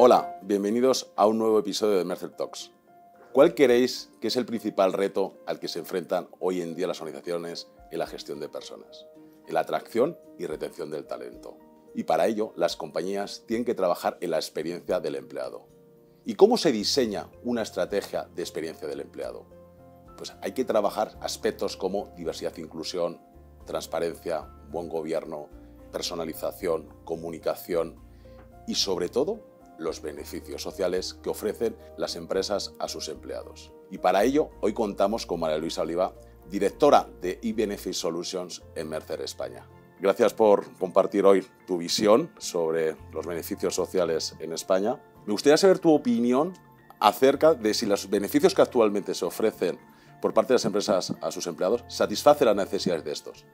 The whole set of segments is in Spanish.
Hola, bienvenidos a un nuevo episodio de Mercer Talks. ¿Cuál creéis que es el principal reto al que se enfrentan hoy en día las organizaciones en la gestión de personas? En la atracción y retención del talento. Y para ello, las compañías tienen que trabajar en la experiencia del empleado. ¿Y cómo se diseña una estrategia de experiencia del empleado? Pues hay que trabajar aspectos como diversidad e inclusión, transparencia, buen gobierno, personalización, comunicación y, sobre todo, los beneficios sociales que ofrecen las empresas a sus empleados. Y para ello, hoy contamos con María Luisa Oliva, directora de eBenefit Solutions en Mercer España. Gracias por compartir hoy tu visión sobre los beneficios sociales en España. Me gustaría saber tu opinión acerca de si los beneficios que actualmente se ofrecen por parte de las empresas a sus empleados satisfacen las necesidades de estos.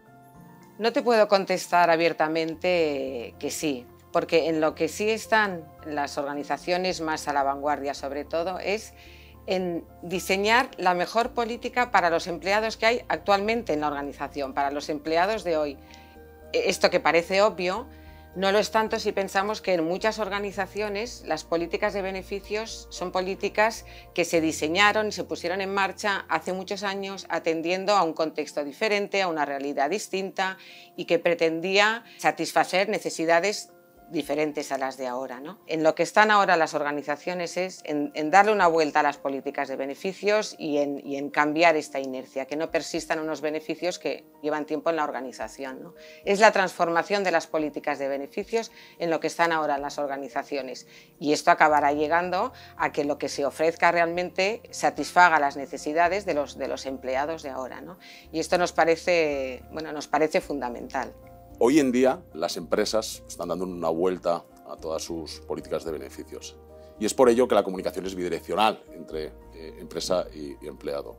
No te puedo contestar abiertamente que sí, porque en lo que sí están las organizaciones más a la vanguardia, sobre todo, es en diseñar la mejor política para los empleados que hay actualmente en la organización, para los empleados de hoy. Esto que parece obvio, no lo es tanto si pensamos que en muchas organizaciones las políticas de beneficios son políticas que se diseñaron y se pusieron en marcha hace muchos años atendiendo a un contexto diferente, a una realidad distinta y que pretendía satisfacer necesidades diferentes a las de ahora, ¿no? En lo que están ahora las organizaciones es en darle una vuelta a las políticas de beneficios y en cambiar esta inercia, que no persistan unos beneficios que llevan tiempo en la organización, ¿no? Es la transformación de las políticas de beneficios en lo que están ahora las organizaciones y esto acabará llegando a que lo que se ofrezca realmente satisfaga las necesidades de los empleados de ahora, ¿no? Y esto nos parece fundamental. Hoy en día las empresas están dando una vuelta a todas sus políticas de beneficios y es por ello que la comunicación es bidireccional entre empresa y empleado.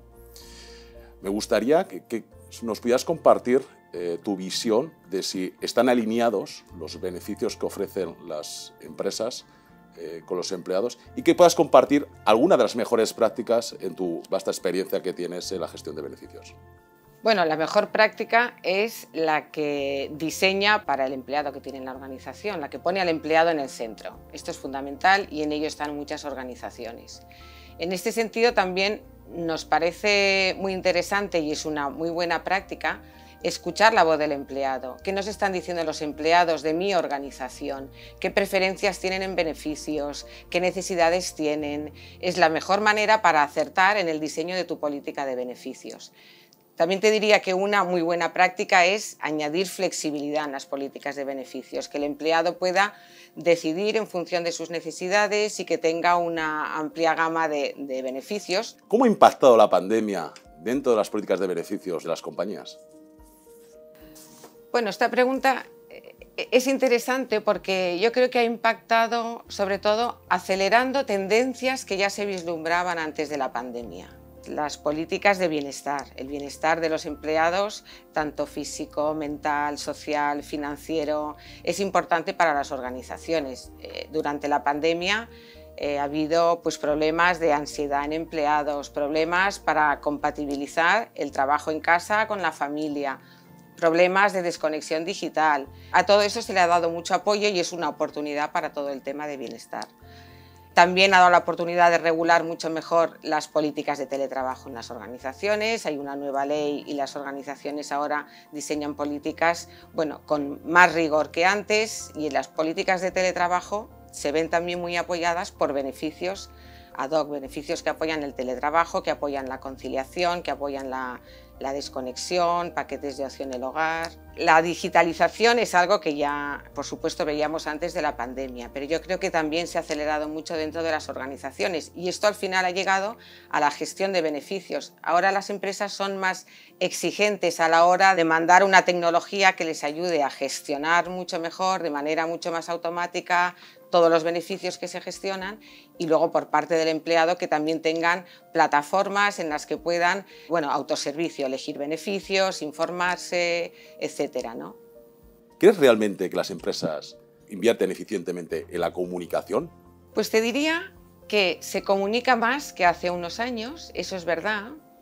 Me gustaría que nos pudieras compartir tu visión de si están alineados los beneficios que ofrecen las empresas con los empleados y que puedas compartir alguna de las mejores prácticas en tu vasta experiencia que tienes en la gestión de beneficios. Bueno, la mejor práctica es la que diseña para el empleado que tiene en la organización, la que pone al empleado en el centro. Esto es fundamental y en ello están muchas organizaciones. En este sentido también nos parece muy interesante y es una muy buena práctica escuchar la voz del empleado. ¿Qué nos están diciendo los empleados de mi organización? ¿Qué preferencias tienen en beneficios? ¿Qué necesidades tienen? Es la mejor manera para acertar en el diseño de tu política de beneficios. También te diría que una muy buena práctica es añadir flexibilidad en las políticas de beneficios, que el empleado pueda decidir en función de sus necesidades y que tenga una amplia gama de beneficios. ¿Cómo ha impactado la pandemia dentro de las políticas de beneficios de las compañías? Bueno, esta pregunta es interesante porque yo creo que ha impactado sobre todo acelerando tendencias que ya se vislumbraban antes de la pandemia. Las políticas de bienestar, el bienestar de los empleados, tanto físico, mental, social, financiero, es importante para las organizaciones. Durante la pandemia ha habido problemas de ansiedad en empleados, problemas para compatibilizar el trabajo en casa con la familia, problemas de desconexión digital. A todo eso se le ha dado mucho apoyo y es una oportunidad para todo el tema de bienestar. También ha dado la oportunidad de regular mucho mejor las políticas de teletrabajo en las organizaciones. Hay una nueva ley y las organizaciones ahora diseñan políticas con más rigor que antes y en las políticas de teletrabajo se ven también muy apoyadas por beneficios ad hoc, beneficios que apoyan el teletrabajo, que apoyan la conciliación, que apoyan la desconexión, paquetes de ocio en el hogar. La digitalización es algo que ya, por supuesto, veíamos antes de la pandemia, pero yo creo que también se ha acelerado mucho dentro de las organizaciones y esto al final ha llegado a la gestión de beneficios. Ahora las empresas son más exigentes a la hora de mandar una tecnología que les ayude a gestionar mucho mejor, de manera mucho más automática, todos los beneficios que se gestionan y luego por parte del empleado que también tengan plataformas en las que puedan, autoservicio, elegir beneficios, informarse, etcétera, ¿no? ¿Crees realmente que las empresas invierten eficientemente en la comunicación? Pues te diría que se comunica más que hace unos años, eso es verdad,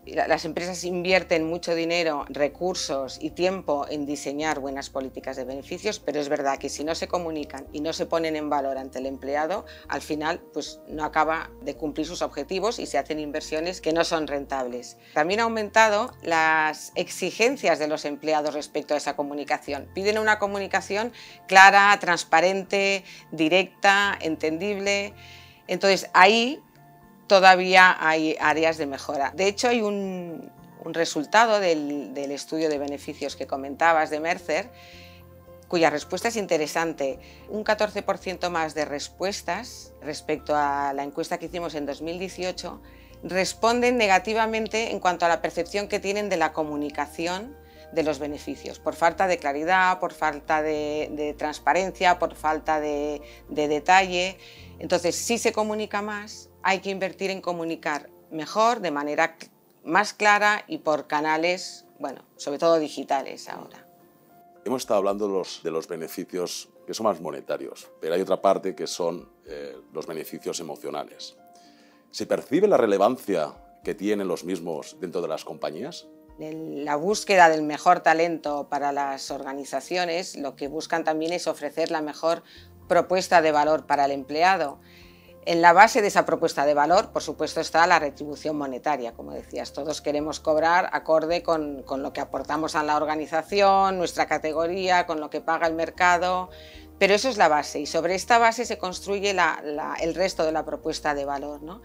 Las empresas invierten mucho dinero, recursos y tiempo en diseñar buenas políticas de beneficios, pero es verdad que si no se comunican y no se ponen en valor ante el empleado, al final pues, no acaba de cumplir sus objetivos y se hacen inversiones que no son rentables. También ha aumentado las exigencias de los empleados respecto a esa comunicación. Piden una comunicación clara, transparente, directa, entendible. Entonces ahí todavía hay áreas de mejora. De hecho, hay un resultado del estudio de beneficios que comentabas de Mercer, cuya respuesta es interesante. Un 14% más de respuestas respecto a la encuesta que hicimos en 2018 responden negativamente en cuanto a la percepción que tienen de la comunicación de los beneficios, por falta de claridad, por falta de transparencia, por falta de detalle. Entonces, si se comunica más, hay que invertir en comunicar mejor, de manera más clara y por canales, bueno, sobre todo digitales ahora. Hemos estado hablando de los beneficios que son más monetarios, pero hay otra parte que son los beneficios emocionales. ¿Se percibe la relevancia que tienen los mismos dentro de las compañías? En la búsqueda del mejor talento para las organizaciones, lo que buscan también es ofrecer la mejor propuesta de valor para el empleado. En la base de esa propuesta de valor, por supuesto, está la retribución monetaria. Como decías, todos queremos cobrar acorde con lo que aportamos a la organización, nuestra categoría, con lo que paga el mercado, pero eso es la base y sobre esta base se construye el resto de la propuesta de valor, ¿no?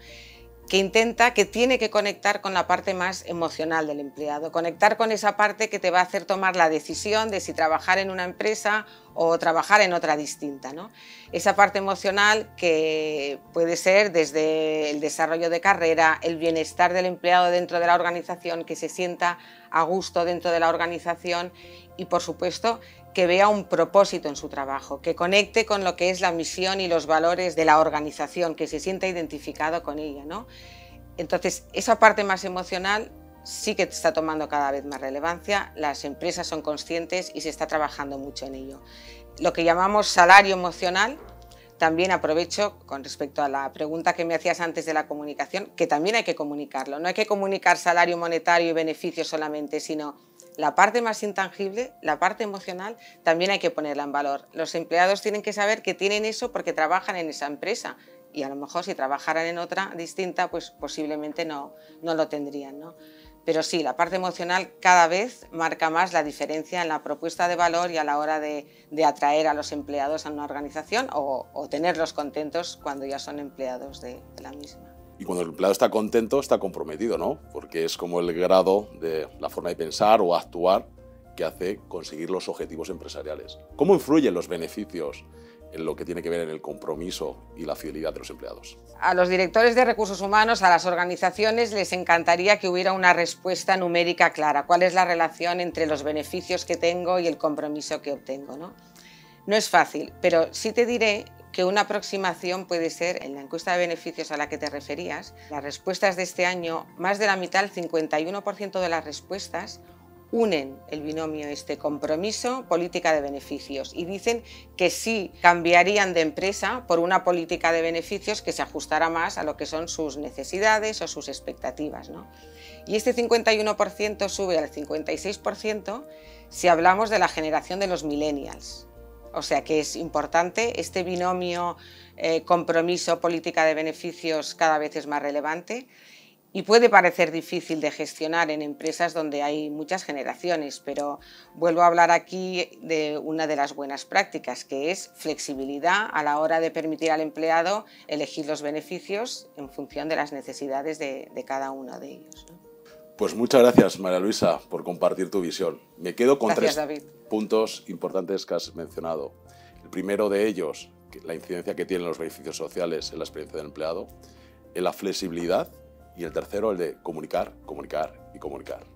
Que tiene que conectar con la parte más emocional del empleado, conectar con esa parte que te va a hacer tomar la decisión de si trabajar en una empresa o trabajar en otra distinta, ¿no? Esa parte emocional que puede ser desde el desarrollo de carrera, el bienestar del empleado dentro de la organización, que se sienta a gusto dentro de la organización y, por supuesto, que vea un propósito en su trabajo, que conecte con lo que es la misión y los valores de la organización, que se sienta identificado con ella, ¿no? Entonces, esa parte más emocional sí que está tomando cada vez más relevancia, las empresas son conscientes y se está trabajando mucho en ello. Lo que llamamos salario emocional, también aprovecho con respecto a la pregunta que me hacías antes de la comunicación, que también hay que comunicarlo, no hay que comunicar salario monetario y beneficios solamente, sino la parte más intangible, la parte emocional, también hay que ponerla en valor. Los empleados tienen que saber que tienen eso porque trabajan en esa empresa y a lo mejor si trabajaran en otra distinta, pues posiblemente no lo tendrían, ¿no? Pero sí, la parte emocional cada vez marca más la diferencia en la propuesta de valor y a la hora de atraer a los empleados a una organización o tenerlos contentos cuando ya son empleados de la misma. Y cuando el empleado está contento, está comprometido, ¿no? Porque es como el grado de la forma de pensar o actuar que hace conseguir los objetivos empresariales. ¿Cómo influyen los beneficios en lo que tiene que ver en el compromiso y la fidelidad de los empleados? A los directores de recursos humanos, a las organizaciones, les encantaría que hubiera una respuesta numérica clara. ¿Cuál es la relación entre los beneficios que tengo y el compromiso que obtengo, ¿no? No es fácil, pero sí te diré que una aproximación puede ser, en la encuesta de beneficios a la que te referías, las respuestas de este año, más de la mitad, el 51% de las respuestas, unen el binomio compromiso, política de beneficios y dicen que sí cambiarían de empresa por una política de beneficios que se ajustara más a lo que son sus necesidades o sus expectativas, ¿no? Y este 51% sube al 56% si hablamos de la generación de los millennials. O sea que es importante, este binomio compromiso, política de beneficios cada vez es más relevante y puede parecer difícil de gestionar en empresas donde hay muchas generaciones, pero vuelvo a hablar aquí de una de las buenas prácticas, que es flexibilidad a la hora de permitir al empleado elegir los beneficios en función de las necesidades de cada uno de ellos, ¿no? Pues muchas gracias, María Luisa, por compartir tu visión. Me quedo con Gracias, tres David. puntos importantes que has mencionado. El primero de ellos, la incidencia que tienen los beneficios sociales en la experiencia del empleado, en la flexibilidad, y el tercero, el de comunicar, comunicar y comunicar.